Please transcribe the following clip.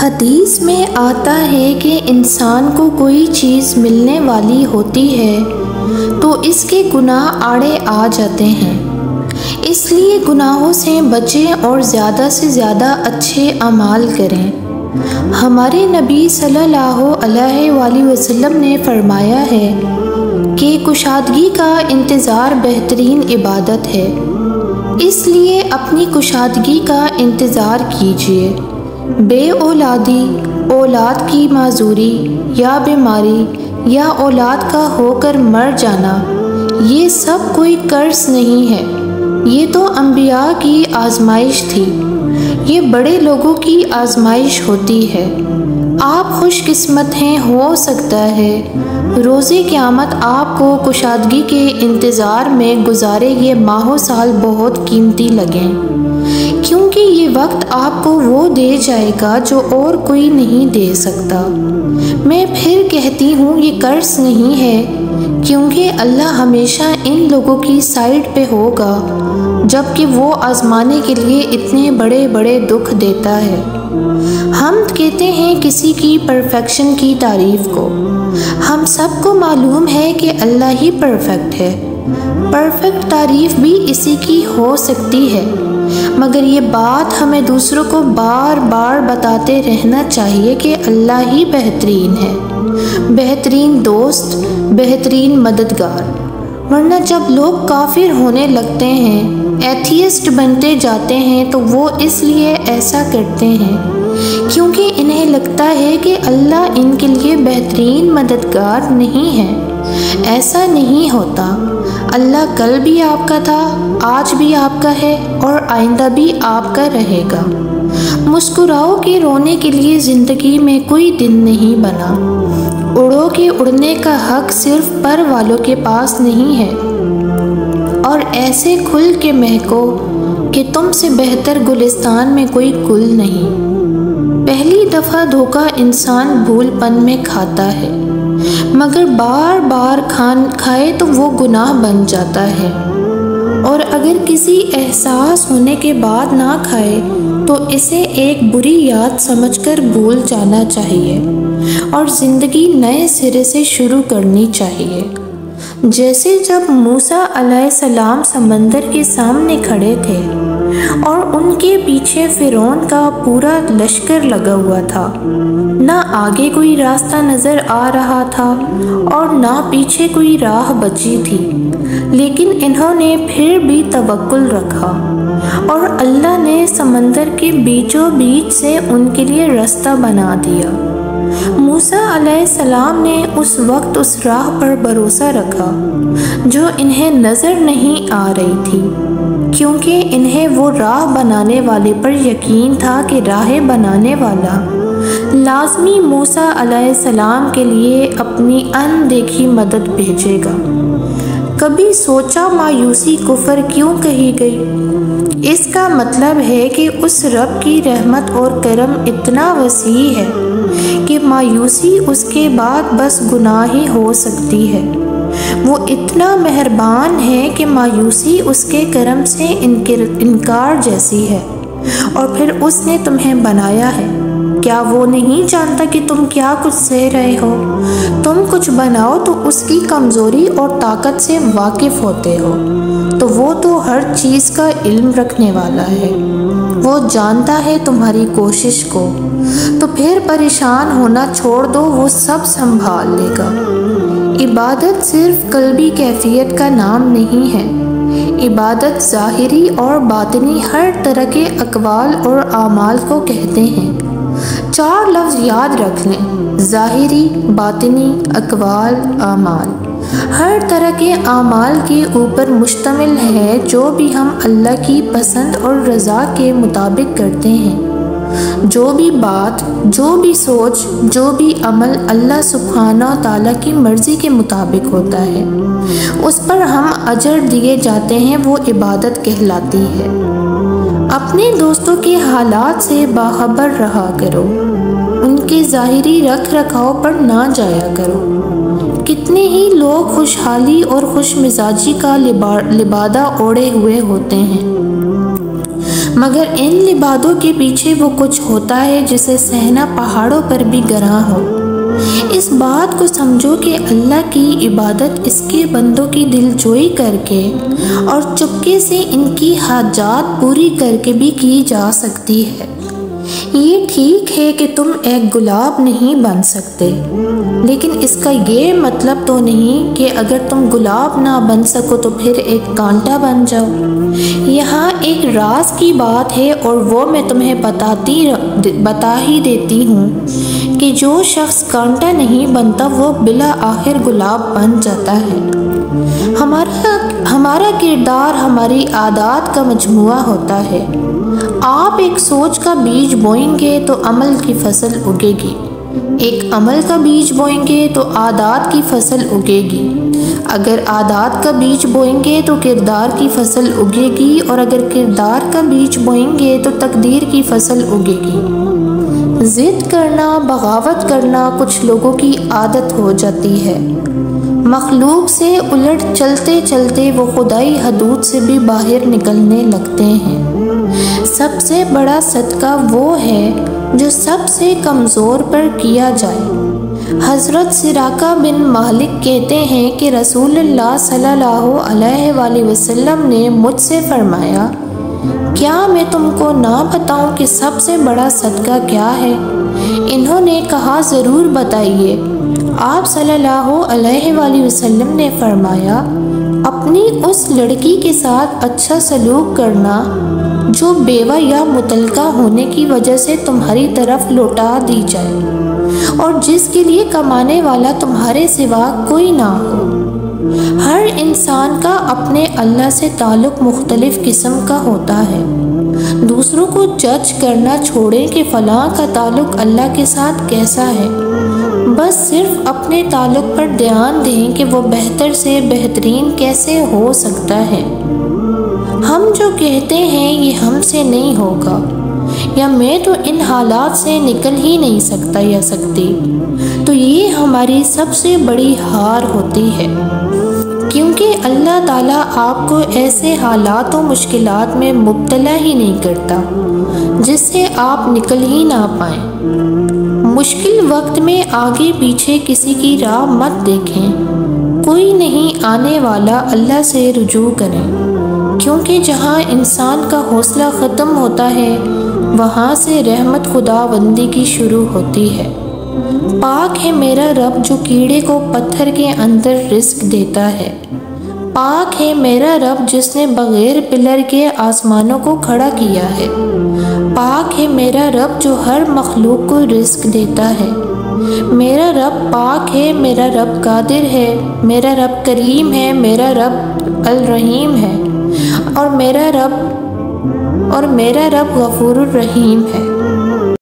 حدیث میں آتا ہے کہ انسان کو کوئی چیز ملنے والی ہوتی ہے تو اس کے گناہ آڑے آ جاتے ہیں، اس لیے گناہوں سے بچیں اور زیادہ سے زیادہ اچھے اعمال کریں۔ ہمارے نبی صلی اللہ علیہ وآلہ وسلم نے فرمایا ہے کہ کشادگی کا انتظار بہترین عبادت ہے، اس لیے اپنی کشادگی کا انتظار کیجیے۔ بے اولادی، اولاد کی معذوری یا بیماری یا اولاد کا ہو کر مر جانا، یہ سب کوئی قرض نہیں ہے، یہ تو انبیاء کی آزمائش تھی، یہ بڑے لوگوں کی آزمائش ہوتی ہے۔ آپ خوش قسمت ہیں، ہو سکتا ہے روز قیامت آپ کو کشادگی کے انتظار میں گزارے یہ ماہ و سال بہت قیمتی لگیں، کیونکہ یہ وقت آپ کو وہ دے جائے گا جو اور کوئی نہیں دے سکتا۔ میں پھر کہتی ہوں یہ قرض نہیں ہے، کیونکہ اللہ ہمیشہ ان لوگوں کی سائیڈ پہ ہوگا جبکہ وہ آزمانے کے لیے اتنے بڑے بڑے دکھ دیتا ہے۔ حمد کہتے ہیں کسی کی پرفیکشن کی تعریف کو۔ ہم سب کو معلوم ہے کہ اللہ ہی پرفیکٹ ہے، پرفیکٹ تعریف بھی اسی کی ہو سکتی ہے، مگر یہ بات ہمیں دوسروں کو بار بار بتاتے رہنا چاہیے کہ اللہ ہی بہترین ہے، بہترین دوست، بہترین مددگار۔ ورنہ جب لوگ کافر ہونے لگتے ہیں، ایتھیسٹ بنتے جاتے ہیں، تو وہ اس لیے ایسا کرتے ہیں کیونکہ انہیں لگتا ہے کہ اللہ ان کے لیے بہترین مددگار نہیں ہے۔ ایسا نہیں ہوتا، اللہ کل بھی آپ کا تھا، آج بھی آپ کا ہے اور آئندہ بھی آپ کا رہے گا۔ مسکراؤ کہ رونے کے لیے زندگی میں کوئی دن نہیں بنا، اڑو کہ اڑنے کا حق صرف پر والوں کے پاس نہیں ہے، اور ایسے کھل کے مہکو کہ تم سے بہتر گلستان میں کوئی گل نہیں۔ پہلی دفعہ دھوکہ انسان بھول پن میں کھاتا ہے، مگر بار بار کھائے تو وہ گناہ بن جاتا ہے، اور اگر کسی احساس ہونے کے بعد نہ کھائے تو اسے ایک بری یاد سمجھ کر بھول جانا چاہیے اور زندگی نئے سرے سے شروع کرنی چاہیے۔ جیسے جب موسیٰ علیہ السلام سمندر کے سامنے کھڑے تھے اور ان کے پیچھے فرعون کا پورا لشکر لگا ہوا تھا، نہ آگے کوئی راستہ نظر آ رہا تھا اور نہ پیچھے کوئی راہ بچی تھی، لیکن انہوں نے پھر بھی توکل رکھا اور اللہ نے سمندر کے بیچوں بیچ سے ان کے لیے راستہ بنا دیا۔ موسیٰ علیہ السلام نے اس وقت اس راہ پر بھروسہ رکھا جو انہیں نظر نہیں آ رہی تھی، کیونکہ انہیں وہ راہ بنانے والے پر یقین تھا کہ راہ بنانے والا لازمی موسیٰ علیہ السلام کے لیے اپنی اندیکھی مدد بھیجے گا۔ کبھی سوچا مایوسی کفر کیوں کہی گئی؟ اس کا مطلب ہے کہ اس رب کی رحمت اور کرم اتنا وسیع ہے کہ مایوسی اس کے بعد بس گناہ ہی ہو سکتی ہے۔ وہ اتنا مہربان ہے کہ مایوسی اس کے کرم سے انکار جیسی ہے، اور پھر اس نے تمہیں بنایا ہے۔ کیا وہ نہیں جانتا کہ تم کیا کچھ سہ رہے ہو؟ تم کچھ بناؤ تو اس کی کمزوری اور طاقت سے واقف ہوتے ہو، تو وہ تو ہر چیز کا علم رکھنے والا ہے، وہ جانتا ہے تمہاری کوشش کو، تو پھر پریشان ہونا چھوڑ دو، وہ سب سنبھال لے گا۔ عبادت صرف قلبی کیفیت کا نام نہیں ہے، عبادت ظاہری اور باطنی ہر طرح کے اقوال اور اعمال کو کہتے ہیں۔ 4 لفظ یاد رکھ لیں: ظاہری، باطنی، اقوال، اعمال۔ ہر طرح کے اعمال کے اوپر مشتمل ہے جو بھی ہم اللہ کی پسند اور رضا کے مطابق کرتے ہیں۔ جو بھی بات، جو بھی سوچ، جو بھی عمل اللہ سبحانہ و تعالیٰ کی مرضی کے مطابق ہوتا ہے، اس پر ہم اجر دیے جاتے ہیں، وہ عبادت کہلاتی ہے۔ اپنے دوستوں کے حالات سے باخبر رہا کرو، ان کے ظاہری رکھ رکھاؤ پر نہ جایا کرو۔ کتنے ہی لوگ خوشحالی اور خوش مزاجی کا لبادہ اوڑھے ہوئے ہوتے ہیں، مگر ان لبادوں کے پیچھے وہ کچھ ہوتا ہے جسے سہنا پہاڑوں پر بھی گراں ہو۔ اس بات کو سمجھو کہ اللہ کی عبادت اس کے بندوں کی دل جوئی کر کے اور چپکے سے ان کی حاجات پوری کر کے بھی کی جا سکتی ہے۔ یہ ٹھیک ہے کہ تم ایک گلاب نہیں بن سکتے، لیکن اس کا یہ مطلب تو نہیں کہ اگر تم گلاب نہ بن سکو تو پھر ایک کانٹا بن جاؤ۔ یہاں ایک راز کی بات ہے اور وہ میں تمہیں بتا ہی دیتی ہوں کہ جو شخص کانٹا نہیں بنتا وہ بلا آخر گلاب بن جاتا ہے۔ ہمارا کردار ہماری عادات کا مجموعہ ہوتا ہے۔ آپ ایک سوچ کا بیج بوئیں گے تو عمل کی فصل اگے گی، ایک عمل کا بیج بوئیں گے تو عادات کی فصل اگے گی، اگر عادات کا بیج بوئیں گے تو کردار کی فصل اگے گی، اور اگر کردار کا بیج بوئیں گے تو تقدیر کی فصل اگے گی۔ ضد کرنا، بغاوت کرنا کچھ لوگوں کی عادت ہو جاتی ہے۔ مخلوق سے الٹ چلتے چلتے وہ خدائی حدود سے بھی باہر نکلنے لگتے ہیں۔ سب سے بڑا صدقہ وہ ہے جو سب سے کمزور پر کیا جائے۔ حضرت سراقہ بن مالک کہتے ہیں کہ رسول اللہ صلی اللہ علیہ وآلہ وسلم نے مجھ سے فرمایا، کیا میں تم کو نہ بتاؤں کہ سب سے بڑا صدقہ کیا ہے؟ انہوں نے کہا ضرور بتائیے۔ آپ صلی اللہ علیہ وآلہ وسلم نے فرمایا، اپنی اس لڑکی کے ساتھ اچھا سلوک کرنا جو بیوہ یا مطلقہ ہونے کی وجہ سے تمہاری طرف لوٹا دی جائے اور جس کے لیے کمانے والا تمہارے سوا کوئی نہ ہو۔ ہر انسان کا اپنے اللہ سے تعلق مختلف قسم کا ہوتا ہے۔ دوسروں کو جج کرنا چھوڑیں کہ فلاں کا تعلق اللہ کے ساتھ کیسا ہے، بس صرف اپنے تعلق پر دھیان دیں کہ وہ بہتر سے بہترین کیسے ہو سکتا ہے۔ ہم جو کہتے ہیں یہ ہم سے نہیں ہوگا، یا میں تو ان حالات سے نکل ہی نہیں سکتا یا سکتی، تو یہ ہماری سب سے بڑی ہار ہوتی ہے، کیونکہ اللہ تعالیٰ آپ کو ایسے حالات و مشکلات میں مبتلا ہی نہیں کرتا جس سے آپ نکل ہی نہ پائیں۔ مشکل وقت میں آگے پیچھے کسی کی راہ مت دیکھیں، کوئی نہیں آنے والا، اللہ سے رجوع کریں، کیونکہ جہاں انسان کا حوصلہ ختم ہوتا ہے وہاں سے رحمت خداوندی کی شروع ہوتی ہے۔ پاک ہے میرا رب جو کیڑے کو پتھر کے اندر رزق دیتا ہے، پاک ہے میرا رب جس نے بغیر پلر کے آسمانوں کو کھڑا کیا ہے، پاک ہے میرا رب جو ہر مخلوق کو رزق دیتا ہے، میرا رب پاک ہے، میرا رب قادر ہے، میرا رب کریم ہے، میرا رب الرحیم ہے، اور میرا رب غفور الرحیم ہے۔